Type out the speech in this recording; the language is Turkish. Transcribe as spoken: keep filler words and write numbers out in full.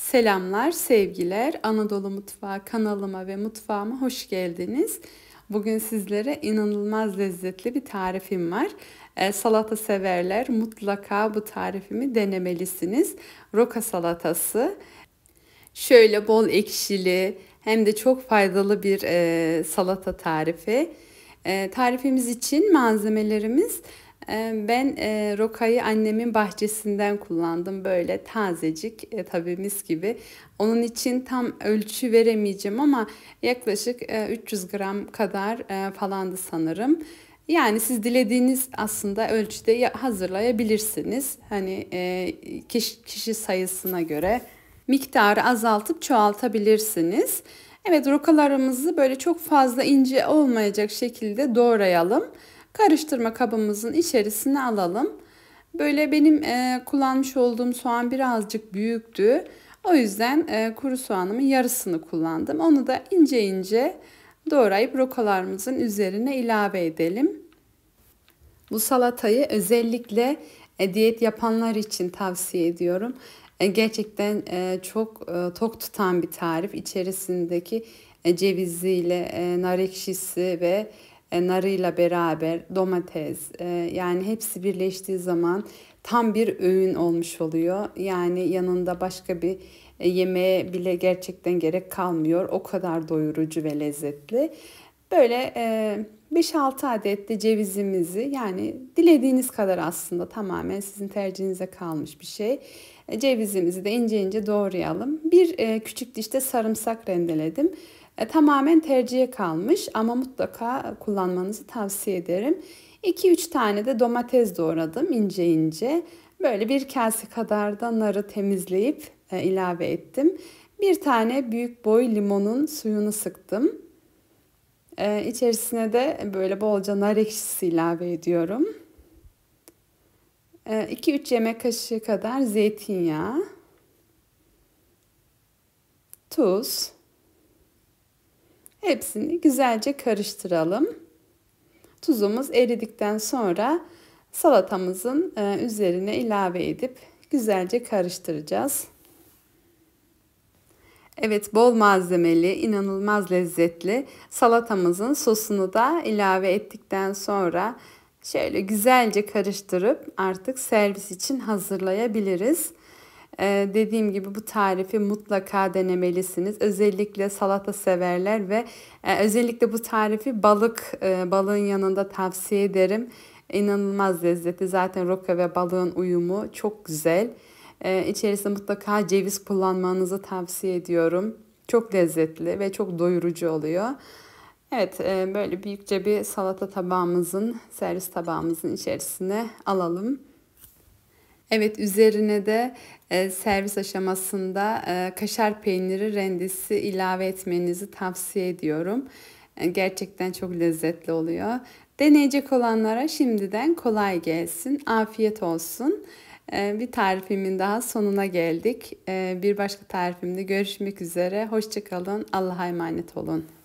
Selamlar, sevgiler. Anadolu Mutfağı kanalıma ve mutfağıma hoş geldiniz. Bugün sizlere inanılmaz lezzetli bir tarifim var. E, salata severler mutlaka bu tarifimi denemelisiniz. Roka salatası. Şöyle bol ekşili hem de çok faydalı bir e, salata tarifi. E, tarifimiz için malzemelerimiz e, ben e, rokayı annemin bahçesinden kullandım. Böyle tazecik e, tabii mis gibi. Onun için tam ölçü veremeyeceğim ama yaklaşık e, üç yüz gram kadar e, falandı sanırım. Yani siz dilediğiniz aslında ölçüde hazırlayabilirsiniz. Hani e, kişi, kişi sayısına göre miktarı azaltıp çoğaltabilirsiniz. Evet, rokalarımızı böyle çok fazla ince olmayacak şekilde doğrayalım. Karıştırma kabımızın içerisine alalım. Böyle benim e, kullanmış olduğum soğan birazcık büyüktü. O yüzden e, kuru soğanımın yarısını kullandım. Onu da ince ince doğrayıp rokalarımızın üzerine ilave edelim. Bu salatayı özellikle e, diyet yapanlar için tavsiye ediyorum. E, gerçekten e, çok e, tok tutan bir tarif. İçerisindeki e, ceviziyle, e, nar ekşisi ve e, narıyla beraber domates, e, yani hepsi birleştiği zaman tam bir öğün olmuş oluyor. Yani yanında başka bir e, yemeğe bile gerçekten gerek kalmıyor. O kadar doyurucu ve lezzetli. Böyle e, beş altı adet de cevizimizi, yani dilediğiniz kadar, aslında tamamen sizin tercihinize kalmış bir şey. E, cevizimizi de ince ince doğrayalım. Bir e, küçük dişte sarımsak rendeledim. E, tamamen tercihe kalmış ama mutlaka kullanmanızı tavsiye ederim. iki üç tane de domates doğradım ince ince. Böyle bir kase kadar da narı temizleyip e, ilave ettim. Bir tane büyük boy limonun suyunu sıktım. Ee, içerisine de böyle bolca nar ekşisi ilave ediyorum. Ee, iki üç yemek kaşığı kadar zeytinyağı, tuz. Hepsini güzelce karıştıralım. Tuzumuz eridikten sonra salatamızın e, üzerine ilave edip güzelce karıştıracağız. Evet, bol malzemeli, inanılmaz lezzetli salatamızın sosunu da ilave ettikten sonra şöyle güzelce karıştırıp artık servis için hazırlayabiliriz. Ee, dediğim gibi bu tarifi mutlaka denemelisiniz. Özellikle salata severler ve e, özellikle bu tarifi balık e, balığın yanında tavsiye ederim. İnanılmaz lezzetli. Zaten roka ve balığın uyumu çok güzel. Ee, içerisinde mutlaka ceviz kullanmanızı tavsiye ediyorum. Çok lezzetli ve çok doyurucu oluyor. Evet, e, böyle büyükçe bir salata tabağımızın, servis tabağımızın içerisine alalım. Evet, üzerine de e, servis aşamasında e, kaşar peyniri rendesi ilave etmenizi tavsiye ediyorum. E, gerçekten çok lezzetli oluyor. Deneyecek olanlara şimdiden kolay gelsin, afiyet olsun. E, bir tarifimin daha sonuna geldik. E, bir başka tarifimde görüşmek üzere. Hoşça kalın, Allah'a emanet olun.